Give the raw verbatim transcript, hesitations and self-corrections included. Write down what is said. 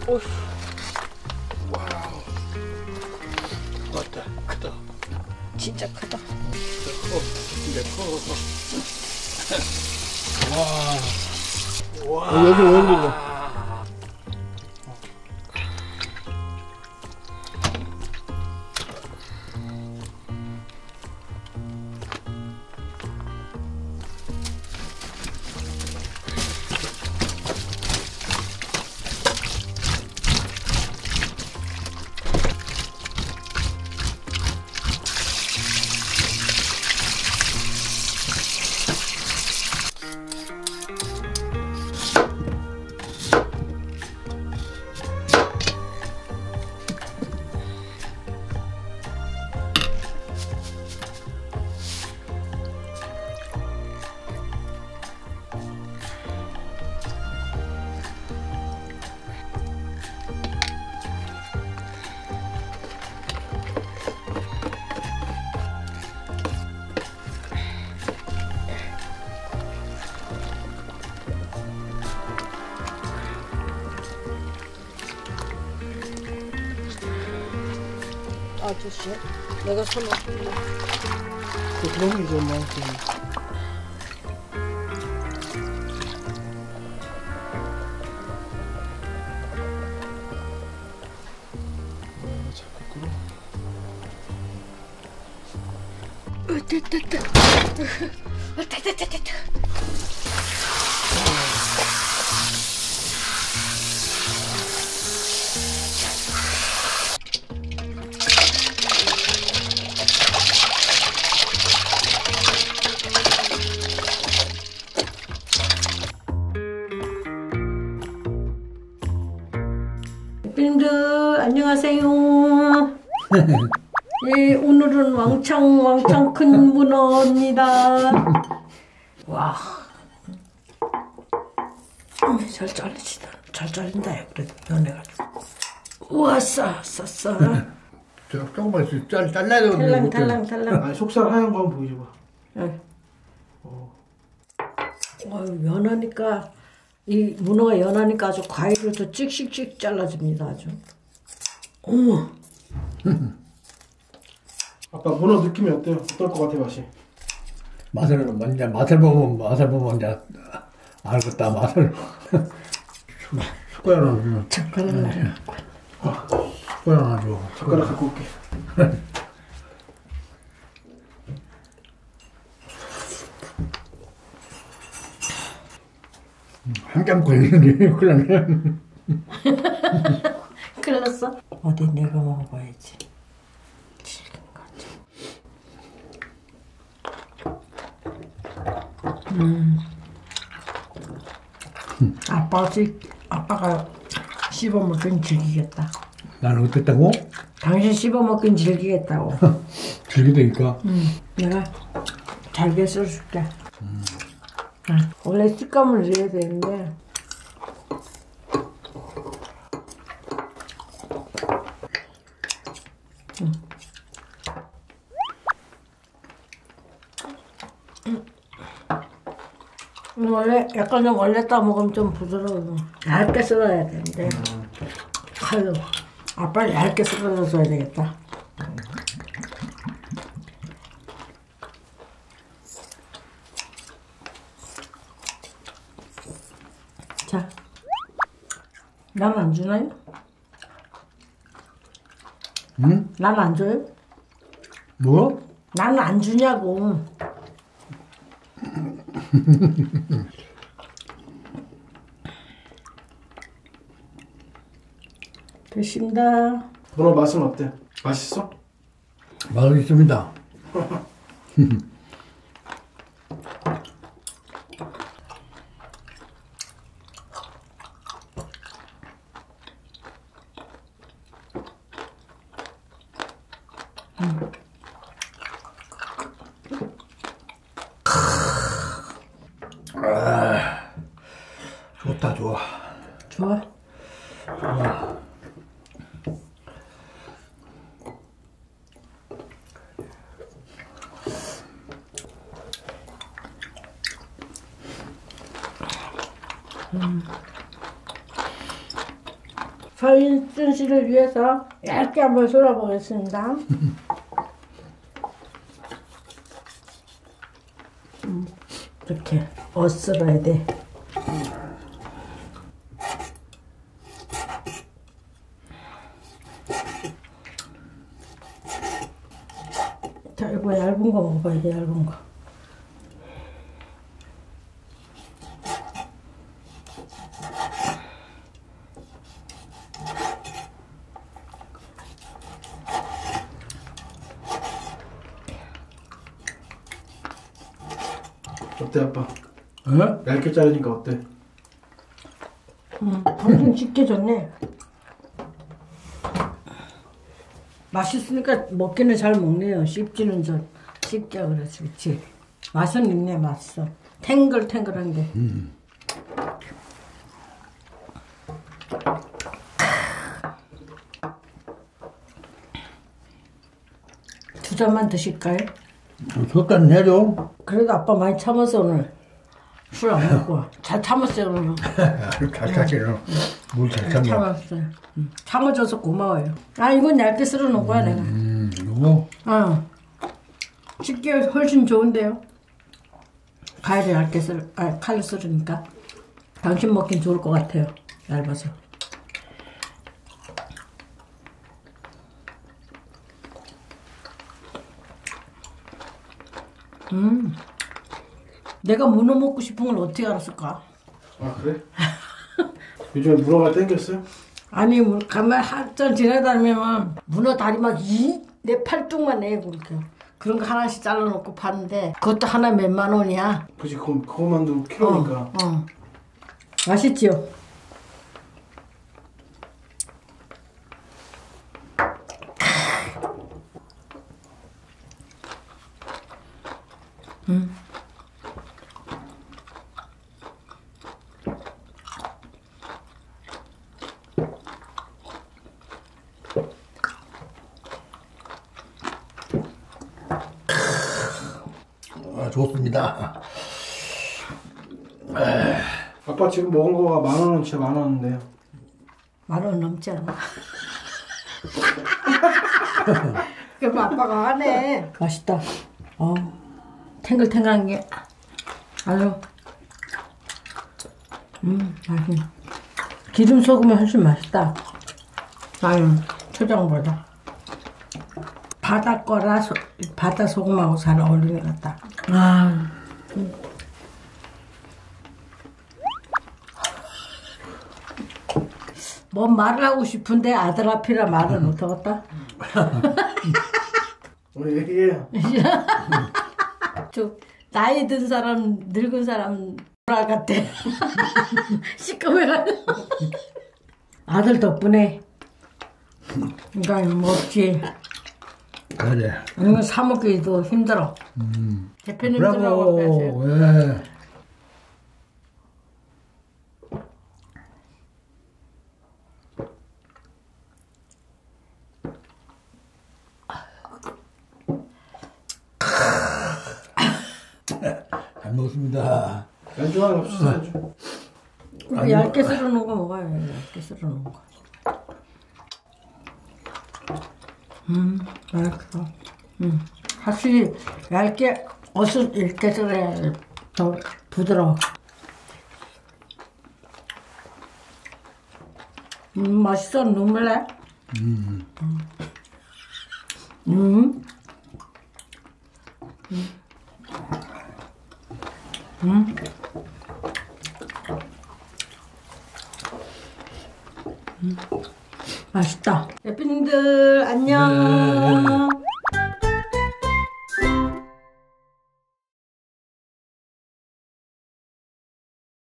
어휴. 와우. 왔다. 크다. 진짜 크다. 진짜 커. 진짜 커. 와. 와. 어, 여기 여기. 아저씨, 내가 사놓을게. 그런 게 좀 많고. 자꾸 끓어. 으, 됐다, 됐다. 으, 됐다, 됐다, 됐다. 대표님들 안녕하세요. 예, 오늘은 왕창 왕창 큰 문어입니다. 와, 잘 잘리시다. 잘 잘린다. 그래도 변해가지고. 우와, 싸, 싸, 싸. 조금만 잘 잘라야 되는데. 탈랑, 탈랑, 탈랑. 아, 속살 하얀 거 한번 보여줘봐. 네. 어. 어, 연하니까 이 문어가 연하니까 아주 과일로 더 찍찍찍 잘라집니다. 아주. 어머. 아빠 문어 느낌이 어때요? 어떨 것 같아 맛이? 맛을 먼저 맛을 보면 맛을 보면 이제 알겠다 맛을. 숟가락으로 젓가락을 놔. 숟가락 놔줘. 젓가락 갖고 올게. 한참 걸리는데 큰일 났네. 큰일 났어? 어디 내가 먹어봐야지. 질긴 거지. 음. 아빠가, 아빠가 씹어먹긴 즐기겠다. 나는 어땠다고? 당신 씹어먹긴 즐기겠다고. 즐기다니까. 응. 내가 잘게 써줄게. 음. 아, 원래 식감을 내야 되는데. 음. 음. 원래 약간 좀 원래 따먹으면 좀 부드러워. 얇게 썰어야 되는데. 아유, 아빠 얇게 썰어줘야 되겠다. 자, 남 안 주나요? 응? 남 안 줘요? 뭐? 난 안 주냐고. 됐습니다. 문어 맛은 어때? 맛있어? 맛있습니다. 음. 아, 좋다 좋아. 좋아? 좋아. 음. 서인순 씨를 위해서 얇게 한번 썰어보겠습니다. 음, 이렇게 어스러야 돼. 자, 이거 얇은 거 먹어봐야 돼, 얇은 거. 어때 아빠? 어? 얇게 자르니까 어때? 음, 엄청 쉽게 졌네. 맛있으니까 먹기는 잘 먹네요. 씹지는 좀 쉽게 그래서 그렇지. 맛은 있네, 맛있어. 탱글탱글한 게. 음. 두 잔만 드실까요? 젓갈은 해줘. 그래도 아빠 많이 참았어 오늘. 술 안 먹고. 잘 참았어요 오늘. 잘 참기는 물잘 참아. 참았어요. 응. 참아줘서 고마워요. 아 이건 얇게 썰어 놓은 거야 내가. 음, 이거 어. 쉽게 훨씬 좋은데요. 가위를 얇게 썰, 아 칼로 썰으니까. 당신 먹긴 좋을 것 같아요. 얇아서. 음. 내가 문어 먹고 싶은 걸 어떻게 알았을까? 아 그래? 요즘에 문어가 땡겼어요? 아니 뭐 가만 한참 지나다니면 문어 다리 막 이 내 팔뚝만 내고 이렇게 그런 거 하나씩 잘라놓고 파는데 그것도 하나 몇만 원이야. 그치 그거, 그거만도 키로니까. 어, 어. 맛있지요? 음. 아, 좋습니다. 아빠 지금 먹은 거가 만 원은 진짜 만 원인데요. 만 원 넘지 않아? 그럼 아빠가 하네. 맛있다. 어, 탱글탱글한 게 아주 음 맛있네. 기름 소금이 훨씬 맛있다. 아유 초장보다 바다 거라 소, 바다 소금하고 잘 어울리는 것 같다. 아. 음. 뭔 말을 하고 싶은데 아들 앞이라 말을 못하겠다. 우리 얘기해요. 저 나이 든 사람 늙은 사람 돌아 같대. 시커매가지고. 아들 덕분에 이거 먹지. 그래. 이거 사 먹기도 힘들어. 음. 대표님들하고 빼세요. 브라보. 예. 잘 먹었습니다. 안주 하나 없어 안주. 이거 얇게 썰어 놓은 거 먹어요. 얇게 썰어 놓은 거. 음, 맛있어. 음, 확실히 얇게 어슷 이렇게 썰어야 더 부드러워. 음, 맛있어. 눈물 나? 음. 음. 음. 음. 음. 맛있다. 대표님들 안녕. 네.